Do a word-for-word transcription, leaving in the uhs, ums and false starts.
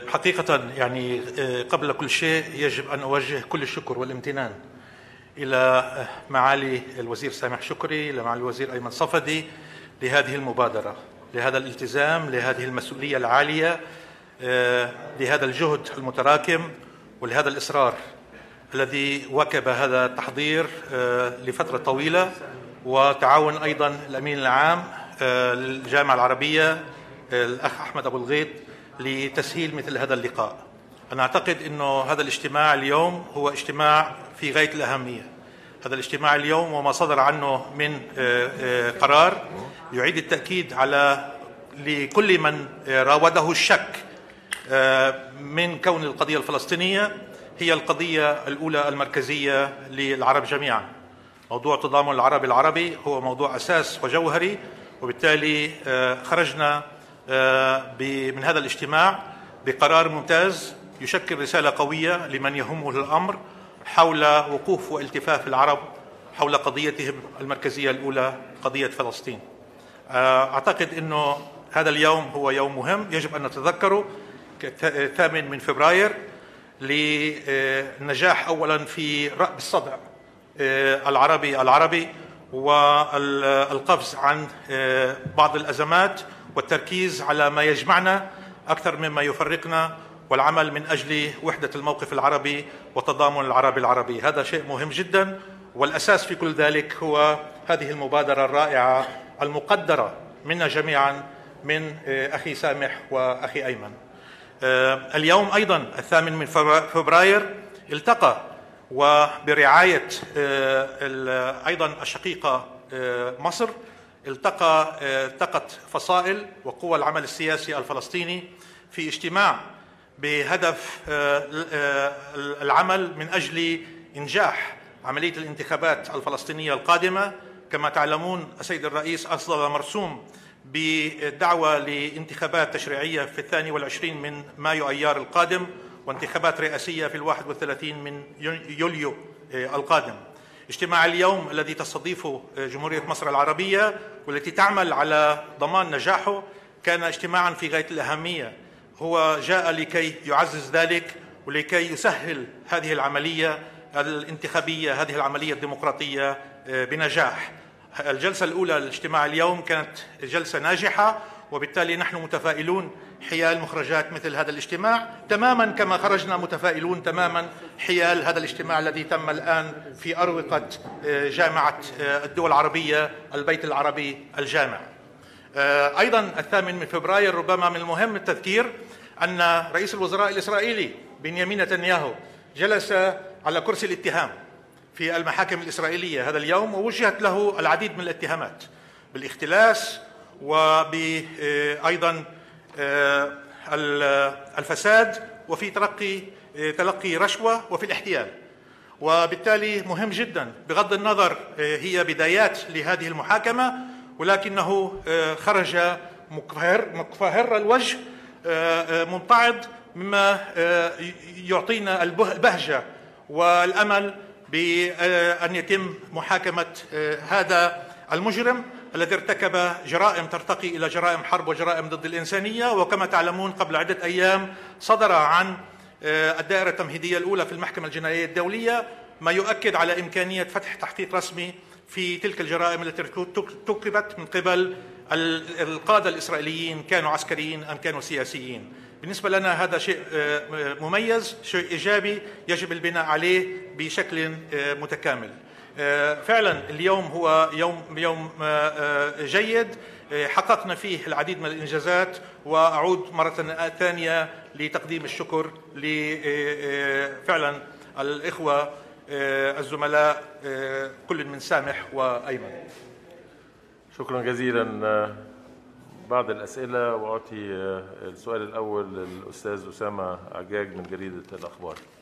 حقيقة يعني قبل كل شيء يجب أن أوجه كل الشكر والامتنان إلى معالي الوزير سامح شكري، لمعالي الوزير أيمن صفدي، لهذه المبادرة، لهذا الالتزام، لهذه المسؤولية العالية، لهذا الجهد المتراكم ولهذا الإصرار الذي واكب هذا التحضير لفترة طويلة، وتعاون أيضا الأمين العام للجامعة العربية الأخ أحمد أبو الغيط لتسهيل مثل هذا اللقاء. أنا أعتقد أنه هذا الاجتماع اليوم هو اجتماع في غاية الأهمية. هذا الاجتماع اليوم وما صدر عنه من قرار يعيد التأكيد على لكل من راوده الشك من كون القضية الفلسطينية هي القضية الأولى المركزية للعرب جميعا. موضوع تضامن العرب العربي هو موضوع أساس وجوهري، وبالتالي خرجنا من هذا الاجتماع بقرار ممتاز يشكل رسالة قوية لمن يهمه الأمر حول وقوف والتفاف العرب حول قضيتهم المركزية الأولى، قضية فلسطين. أعتقد أنه هذا اليوم هو يوم مهم يجب أن نتذكره، الثامن من فبراير، للنجاح أولا في رأب الصدع العربي العربي والقفز عن بعض الأزمات والتركيز على ما يجمعنا أكثر مما يفرقنا، والعمل من أجل وحدة الموقف العربي وتضامن العرب العربي. هذا شيء مهم جدا، والأساس في كل ذلك هو هذه المبادرة الرائعة المقدرة منا جميعا من أخي سامح وأخي أيمن. اليوم أيضا الثامن من فبراير التقى وبرعاية أيضا الشقيقة مصر التقى التقت فصائل وقوى العمل السياسي الفلسطيني في اجتماع بهدف العمل من أجل إنجاح عملية الانتخابات الفلسطينية القادمة. كما تعلمون السيد الرئيس أصدر مرسوم بدعوة لانتخابات تشريعية في الثاني والعشرين من مايو أيار القادم، وانتخابات رئاسية في الواحد والثلاثين من يوليو القادم. اجتماع اليوم الذي تستضيفه جمهورية مصر العربية والتي تعمل على ضمان نجاحه كان اجتماعا في غاية الأهمية، هو جاء لكي يعزز ذلك ولكي يسهل هذه العملية الانتخابية، هذه العملية الديمقراطية بنجاح. الجلسة الأولى للاجتماع اليوم كانت جلسة ناجحة، وبالتالي نحن متفائلون حيال مخرجات مثل هذا الاجتماع، تماما كما خرجنا متفائلون تماما حيال هذا الاجتماع الذي تم الآن في أروقة جامعة الدول العربية البيت العربي الجامع. أيضا الثامن من فبراير ربما من المهم التذكير أن رئيس الوزراء الإسرائيلي بنيامين نتنياهو جلس على كرسي الاتهام في المحاكم الإسرائيلية هذا اليوم، ووجهت له العديد من الاتهامات بالاختلاس وأيضا الفساد وفي تلقي تلقي رشوة وفي الاحتيال. وبالتالي مهم جدا بغض النظر هي بدايات لهذه المحاكمة، ولكنه خرج مقفهر مقفهر الوجه ممتعض، مما يعطينا البهجة والأمل بأن يتم محاكمة هذا المجرم الذي ارتكب جرائم ترتقي إلى جرائم حرب وجرائم ضد الإنسانية. وكما تعلمون قبل عدة أيام صدر عن الدائرة التمهيدية الأولى في المحكمة الجنائية الدولية ما يؤكد على إمكانية فتح تحقيق رسمي في تلك الجرائم التي ارتكبت من قبل القادة الإسرائيليين، كانوا عسكريين أم كانوا سياسيين. بالنسبة لنا هذا شيء مميز، شيء إيجابي يجب البناء عليه بشكل متكامل. فعلا اليوم هو يوم يوم جيد حققنا فيه العديد من الإنجازات، وأعود مرة ثانية لتقديم الشكر لفعلا الإخوة الزملاء كل من سامح وأيمن. شكرا جزيلا. بعض الأسئلة، وأعطي السؤال الأول للأستاذ أسامة عجاج من جريدة الأخبار.